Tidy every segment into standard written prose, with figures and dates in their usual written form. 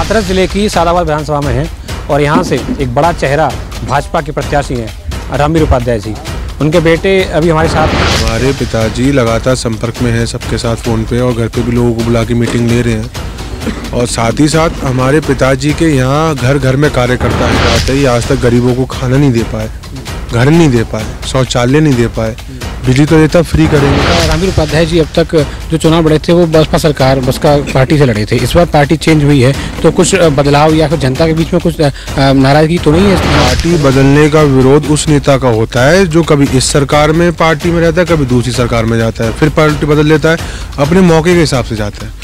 हाथरस जिले की सादाबाद विधानसभा में हैं और यहाँ से एक बड़ा चेहरा भाजपा के प्रत्याशी हैं रामवीर उपाध्याय जी। उनके बेटे अभी हमारे साथ हैं। हमारे पिताजी लगातार संपर्क में हैं सबके साथ फ़ोन पे, और घर पे भी लोगों को बुला के मीटिंग ले रहे हैं। और साथ ही साथ हमारे पिताजी के यहाँ घर घर में कार्यकर्ता हैं। ही आज तक गरीबों को खाना नहीं दे पाए, घर नहीं दे पाए, शौचालय नहीं दे पाए, बिजली तो देता फ्री करेंगे। रामवीर उपाध्याय जी अब तक जो चुनाव लड़े थे वो बसपा पार्टी से लड़े थे। इस बार पार्टी चेंज हुई है तो कुछ बदलाव या फिर जनता के बीच में कुछ नाराजगी तो नहीं है? पार्टी बदलने का विरोध उस नेता का होता है जो कभी इस सरकार में पार्टी में रहता है, कभी दूसरी सरकार में जाता है, फिर पार्टी बदल लेता है, अपने मौके के हिसाब से जाता है।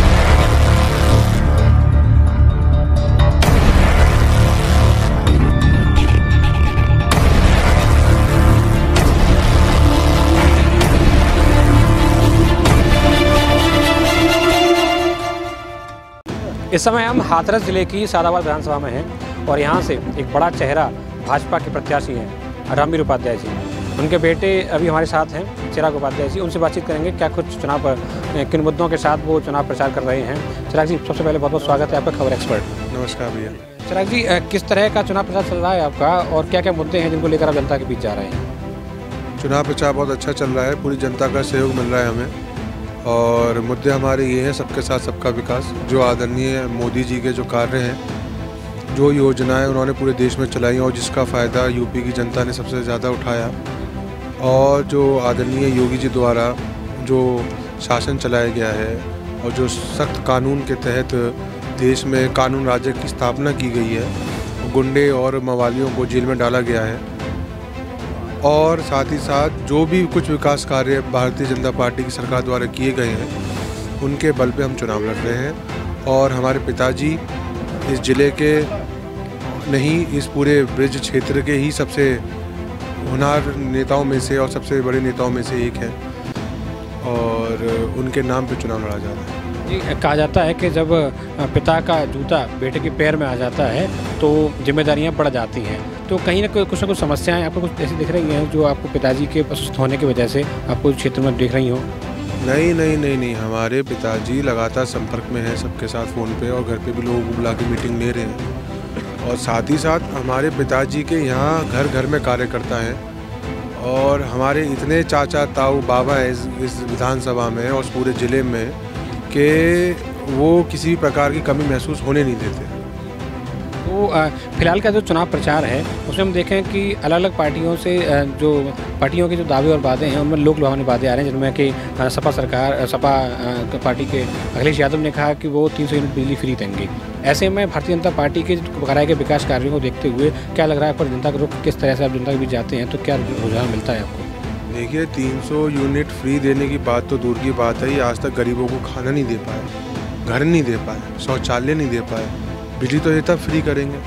इस समय हम हाथरस जिले की सादाबाद विधानसभा में हैं और यहाँ से एक बड़ा चेहरा भाजपा के प्रत्याशी हैं रामवीर उपाध्याय जी। उनके बेटे अभी हमारे साथ हैं चिराग उपाध्याय जी। उनसे बातचीत करेंगे क्या कुछ चुनाव पर किन मुद्दों के साथ वो चुनाव प्रचार कर रहे हैं। चिराग जी, सबसे पहले बहुत बहुत स्वागत है आपका खबर एक्सपर्ट। नमस्कार भैया। चिराग जी, किस तरह का चुनाव प्रचार चल रहा है आपका और क्या क्या मुद्दे हैं जिनको लेकर आप जनता के बीच जा रहे हैं? चुनाव प्रचार बहुत अच्छा चल रहा है, पूरी जनता का सहयोग मिल रहा है हमें। और मुद्दे हमारे ये हैं, सबके साथ सबका विकास, जो आदरणीय मोदी जी के जो कार्य हैं, जो योजनाएं उन्होंने पूरे देश में चलाई और जिसका फ़ायदा यूपी की जनता ने सबसे ज़्यादा उठाया, और जो आदरणीय योगी जी द्वारा जो शासन चलाया गया है और जो सख्त कानून के तहत देश में कानून राज्य की स्थापना की गई है, गुंडे और मवालियों को जेल में डाला गया है, और साथ ही साथ जो भी कुछ विकास कार्य भारतीय जनता पार्टी की सरकार द्वारा किए गए हैं, उनके बल पे हम चुनाव लड़ रहे हैं। और हमारे पिताजी इस ज़िले के नहीं, इस पूरे ब्रिज क्षेत्र के ही सबसे होनहार नेताओं में से और सबसे बड़े नेताओं में से एक है, और उनके नाम पे चुनाव लड़ा जा रहा है। जी, कहा जाता है कि जब पिता का जूता बेटे के पैर में आ जाता है तो जिम्मेदारियां बढ़ जाती हैं। तो कहीं ना कुछ समस्याएं आपको कुछ ऐसी दिख रही हैं जो आपको पिताजी के अस्वस्थ होने की वजह से आपको क्षेत्र में दिख रही हो? नहीं, हमारे पिताजी लगातार संपर्क में हैं सबके साथ फ़ोन पे, और घर पे भी लोगों को बुला के मीटिंग ले रहे हैं। और साथ ही साथ हमारे पिताजी के यहाँ घर घर में कार्यकर्ता हैं, और हमारे इतने चाचा ताऊ बाबा हैं इस विधानसभा में और पूरे ज़िले में कि वो किसी प्रकार की कमी महसूस होने नहीं देते। तो फिलहाल का जो चुनाव प्रचार है उसमें हम देखें कि अलग अलग पार्टियों से जो पार्टियों के जो दावे और वादे हैं उनमें लोक लुभावनी वादे आ रहे हैं, जिनमें कि सपा पार्टी के अखिलेश यादव ने कहा कि वो 300 यूनिट बिजली फ्री देंगे। ऐसे में भारतीय जनता पार्टी के कराए गए विकास कार्यों को देखते हुए क्या लग रहा है पर जनता का रुख किस तरह से आप जनता के बीच जाते हैं तो क्या रुझान मिलता है आपको? देखिए, 300 यूनिट फ्री देने की बात तो दूर की बात है, आज तक गरीबों को खाना नहीं दे पाए, घर नहीं दे पाए, शौचालय नहीं दे पाए, बिजली तो देता फ्री करेंगे।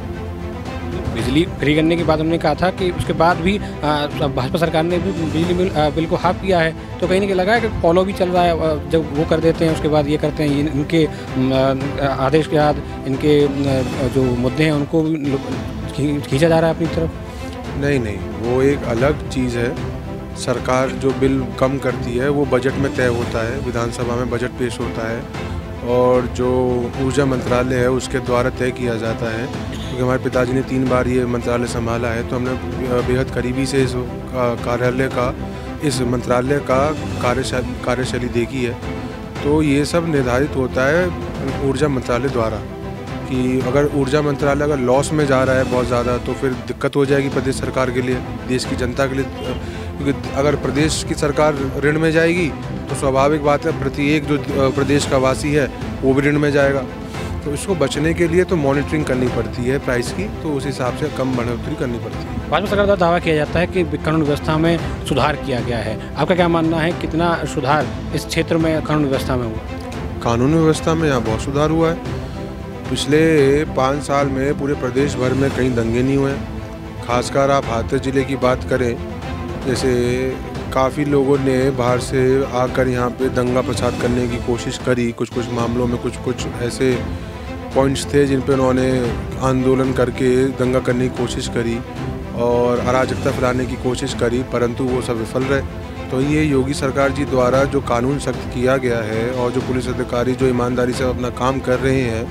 बिजली फ्री करने की बात उन्होंने कहा था कि उसके बाद भी भाजपा सरकार ने भी बिजली बिल को हाफ किया है, तो कहीं ना कहीं लगा है कि फॉलो भी चल रहा है। जब वो कर देते हैं उसके बाद ये करते हैं, इनके आदेश के बाद इनके जो मुद्दे हैं उनको खींचा जा रहा है अपनी तरफ। नहीं, वो एक अलग चीज़ है। सरकार जो बिल कम करती है वो बजट में तय होता है, विधानसभा में बजट पेश होता है, और जो ऊर्जा मंत्रालय है उसके द्वारा तय किया जाता है। क्योंकि हमारे पिताजी ने 3 बार ये मंत्रालय संभाला है, तो हमने बेहद करीबी से इस कार्यालय का, इस मंत्रालय का कार्यशैली देखी है। तो ये सब निर्धारित होता है ऊर्जा मंत्रालय द्वारा कि अगर ऊर्जा मंत्रालय अगर लॉस में जा रहा है बहुत ज़्यादा तो फिर दिक्कत हो जाएगी प्रदेश सरकार के लिए, देश की जनता के लिए। क्योंकि अगर प्रदेश की सरकार ऋण में जाएगी तो स्वाभाविक बात है प्रत्येक जो प्रदेश का वासी है वो भी ऋण में जाएगा। तो इसको बचने के लिए तो मॉनिटरिंग करनी पड़ती है प्राइस की, तो उस हिसाब से कम बढ़ोतरी करनी पड़ती है। भाजपा सरकार द्वारा दावा किया जाता है कि कानून व्यवस्था में सुधार किया गया है। आपका क्या मानना है, कितना सुधार इस क्षेत्र में कानून व्यवस्था में हुआ? कानून व्यवस्था में यहाँ बहुत सुधार हुआ है। पिछले 5 साल में पूरे प्रदेश भर में कहीं दंगे नहीं हुए। खासकर आप हाथरस जिले की बात करें, जैसे काफ़ी लोगों ने बाहर से आकर यहाँ पे दंगा फसाद करने की कोशिश करी। कुछ मामलों में कुछ ऐसे पॉइंट्स थे जिन पे उन्होंने आंदोलन करके दंगा करने की कोशिश करी और अराजकता फैलाने की कोशिश करी, परंतु वो सब विफल रहे। तो ये योगी सरकार जी द्वारा जो कानून सख्त किया गया है और जो पुलिस अधिकारी जो ईमानदारी से अपना काम कर रहे हैं,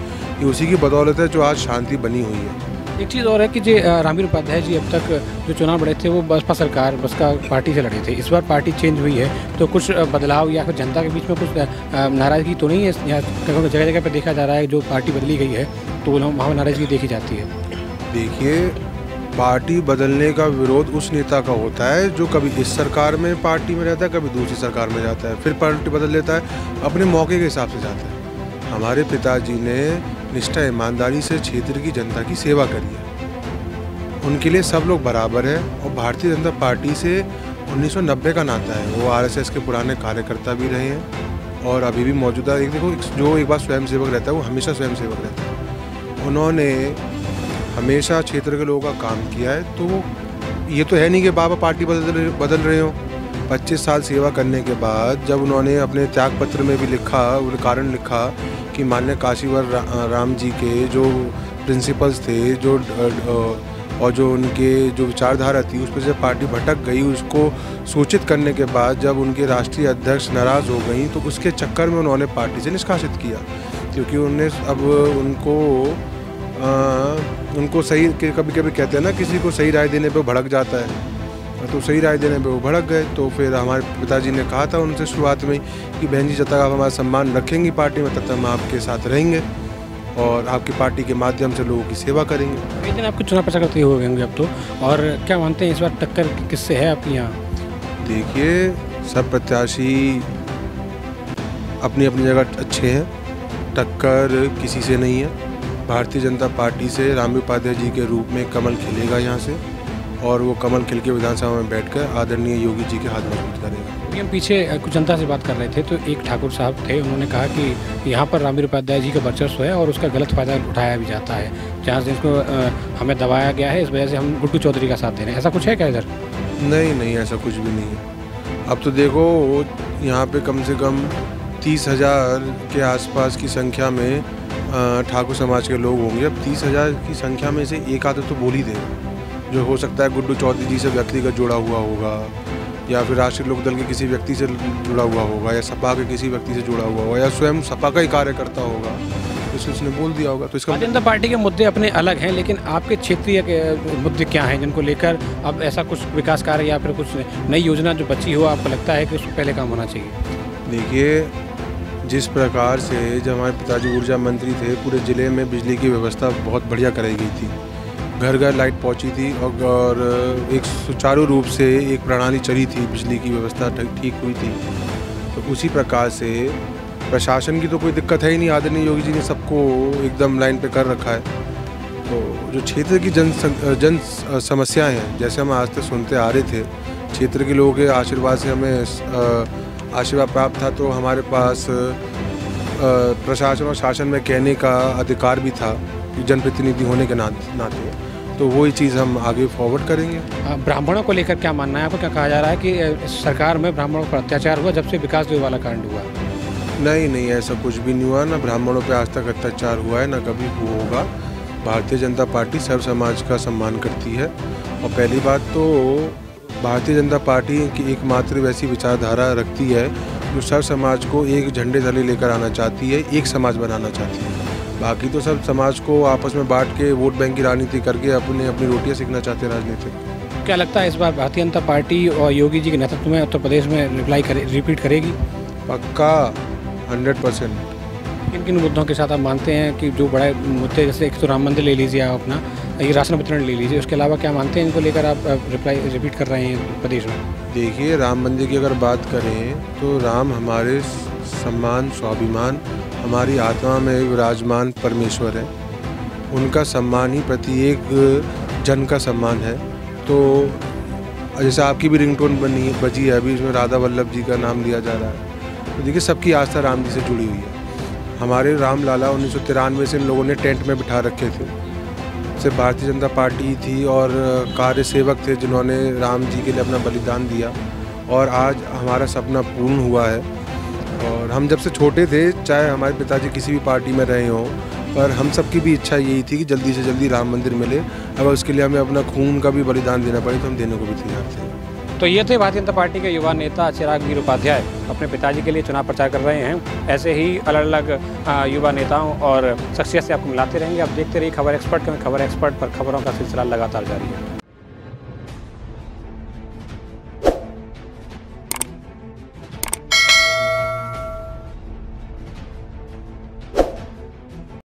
ये उसी की बदौलत है जो आज शांति बनी हुई है। एक चीज़ और है कि जो रामवीर उपाध्याय जी अब तक जो चुनाव लड़े थे वो बसपा सरकार बसपा पार्टी से लड़े थे। इस बार पार्टी चेंज हुई है तो कुछ बदलाव या फिर जनता के बीच में कुछ नाराज़गी तो नहीं है? यहाँ जगह जगह पर देखा जा रहा है जो पार्टी बदली गई है तो वहाँ नाराज़गी देखी जाती है। देखिए, पार्टी बदलने का विरोध उस नेता का होता है जो कभी इस सरकार में पार्टी में रहता है, कभी दूसरी सरकार में जाता है, फिर पार्टी बदल लेता है, अपने मौके के हिसाब से जाता है। हमारे पिताजी ने निष्ठा ईमानदारी से क्षेत्र की जनता की सेवा करी है। उनके लिए सब लोग बराबर हैं और भारतीय जनता पार्टी से 1990 का नाता है। वो आरएसएस के पुराने कार्यकर्ता भी रहे हैं और अभी भी मौजूदा। देखो, जो एक बार स्वयंसेवक रहता है वो हमेशा स्वयंसेवक रहता है। उन्होंने हमेशा क्षेत्र के लोगों का काम किया है। तो ये तो है नहीं कि बाबा पार्टी बदल रहे हो। 25 साल सेवा करने के बाद जब उन्होंने अपने त्याग पत्र में भी लिखा, उन्होंने कारण लिखा कि माननीय काशीवर राम जी के जो प्रिंसिपल्स थे और जो उनके जो विचारधारा थी उस पर जब पार्टी भटक गई, उसको सूचित करने के बाद जब उनके राष्ट्रीय अध्यक्ष नाराज़ हो गई तो उसके चक्कर में उन्होंने पार्टी से निष्कासित किया, क्योंकि उन्होंने अब उनको सही, कभी कभी कहते हैं ना किसी को सही राय देने पे भड़क जाता है, तो सही राय देने पे वो भड़क गए। तो फिर हमारे पिताजी ने कहा था उनसे शुरुआत में कि बहन जी, जब तक आप हमारा सम्मान रखेंगी पार्टी में तब तक हम आपके साथ रहेंगे और आपकी पार्टी के माध्यम से लोगों की सेवा करेंगे। कई दिन आपको चुनाव प्रचार करते हुए होंगे अब तो, और क्या मानते हैं इस बार टक्कर किससे है आपके यहाँ? देखिए, सब प्रत्याशी अपनी अपनी जगह अच्छे हैं, टक्कर किसी से नहीं है। भारतीय जनता पार्टी से रामवीर उपाध्याय जी के रूप में कमल खिलेगा यहाँ से, और वो कमल खिल के विधानसभा में बैठकर आदरणीय योगी जी के हाथ मजबूत करेगा। हम पीछे कुछ जनता से बात कर रहे थे तो एक ठाकुर साहब थे, उन्होंने कहा कि यहाँ पर रामवीर उपाध्याय जी का वर्चस्व है और उसका गलत फायदा उठाया भी जाता है, जहाँ से इसको हमें दबाया गया है, इस वजह से हम गुड्डू चौधरी का साथ दे रहे हैं। ऐसा कुछ है क्या इधर? नहीं, ऐसा कुछ भी नहीं है। अब तो देखो, यहाँ पे कम से कम 30,000 के आसपास की संख्या में ठाकुर समाज के लोग होंगे। अब 30,000 की संख्या में से एक आधा तो बोल ही देगा, जो हो सकता है गुड्डू चौधरी जी से व्यक्तिगत जुड़ा हुआ होगा, या फिर राष्ट्रीय लोकदल के किसी व्यक्ति से जुड़ा हुआ होगा, या सपा के किसी व्यक्ति से जुड़ा हुआ होगा, या स्वयं सपा का ही कार्यकर्ता होगा, तो उसने बोल दिया होगा। तो इसका भारतीय जनता पार्टी के मुद्दे अपने अलग हैं, लेकिन आपके क्षेत्रीय के मुद्दे क्या हैं जिनको लेकर अब ऐसा कुछ विकास कार्य या फिर कुछ नई योजना जो बची हो, आपको लगता है कि उस पर पहले काम होना चाहिए? देखिए, जिस प्रकार से जब हमारे पिताजी ऊर्जा मंत्री थे, पूरे ज़िले में बिजली की व्यवस्था बहुत बढ़िया कराई गई थी, घर घर लाइट पहुंची थी और एक सुचारू रूप से एक प्रणाली चली थी, बिजली की व्यवस्था ठीक हुई थी। तो उसी प्रकार से प्रशासन की तो कोई दिक्कत है ही नहीं, आदरणीय योगी जी ने सबको एकदम लाइन पे कर रखा है। तो जो क्षेत्र की जन समस्याएं हैं, जैसे हम आज तक सुनते आ रहे थे, क्षेत्र के लोगों के आशीर्वाद से हमें आशीर्वाद प्राप्त था, तो हमारे पास प्रशासन और शासन में कहने का अधिकार भी था जनप्रतिनिधि होने के नाते। तो वही चीज़ हम आगे फॉरवर्ड करेंगे। ब्राह्मणों को लेकर क्या मानना है आपको? क्या कहा जा रहा है कि सरकार में ब्राह्मणों पर अत्याचार हुआ जब से विकास दुबे वाला कांड हुआ? नहीं, ऐसा कुछ भी नहीं हुआ। ना ब्राह्मणों पे आज तक अत्याचार हुआ है, ना कभी होगा। भारतीय जनता पार्टी सर्व समाज का सम्मान करती है, और पहली बात तो भारतीय जनता पार्टी की एकमात्र वैसी विचारधारा रखती है जो सर्व समाज को एक झंडे तले लेकर आना चाहती है, एक समाज बनाना चाहती है। बाकी तो सब समाज को आपस में बांट के वोट बैंक की राजनीति करके अपनी रोटियां सीखना चाहते हैं राजनीतिक। क्या लगता है इस बार भारतीय जनता पार्टी और योगी जी के नेतृत्व में उत्तर प्रदेश में रिपीट करेगी? पक्का, 100%। किन किन मुद्दों के साथ आप मानते हैं कि जो बड़े मुद्दे, जैसे एक तो राम मंदिर ले लीजिए आप अपना, ये राशन वितरण ले लीजिए, उसके अलावा क्या मानते हैं इनको लेकर आप रिपीट कर रहे हैं प्रदेश में? देखिए, राम मंदिर की अगर बात करें तो राम हमारे सम्मान, स्वाभिमान, हमारी आत्मा में विराजमान परमेश्वर है। उनका सम्मान ही प्रत्येक जन का सम्मान है। तो जैसे आपकी भी रिंगटोन बजी है अभी, इसमें राधा वल्लभ जी का नाम लिया जा रहा है। तो देखिए, सबकी आस्था राम जी से जुड़ी हुई है। हमारे राम लाला 1993 से इन लोगों ने टेंट में बिठा रखे थे। सिर्फ भारतीय जनता पार्टी थी और कार्य सेवक थे जिन्होंने राम जी के लिए अपना बलिदान दिया, और आज हमारा सपना पूर्ण हुआ है। और हम जब से छोटे थे, चाहे हमारे पिताजी किसी भी पार्टी में रहे हों, पर हम सबकी भी इच्छा यही थी कि जल्दी से जल्दी राम मंदिर मिले। अगर उसके लिए हमें अपना खून का भी बलिदान देना पड़े तो हम देने को भी तैयार थे। तो ये थे भारतीय जनता पार्टी के युवा नेता चिराग वीर उपाध्याय, अपने पिताजी के लिए चुनाव प्रचार कर रहे हैं। ऐसे ही अलग अलग युवा नेताओं और शख्सियत से आपको मिलाते रहेंगे। आप देखते रहिए खबर एक्सपर्ट, क्योंकि खबर एक्सपर्ट पर खबरों का सिलसिला लगातार जारी है।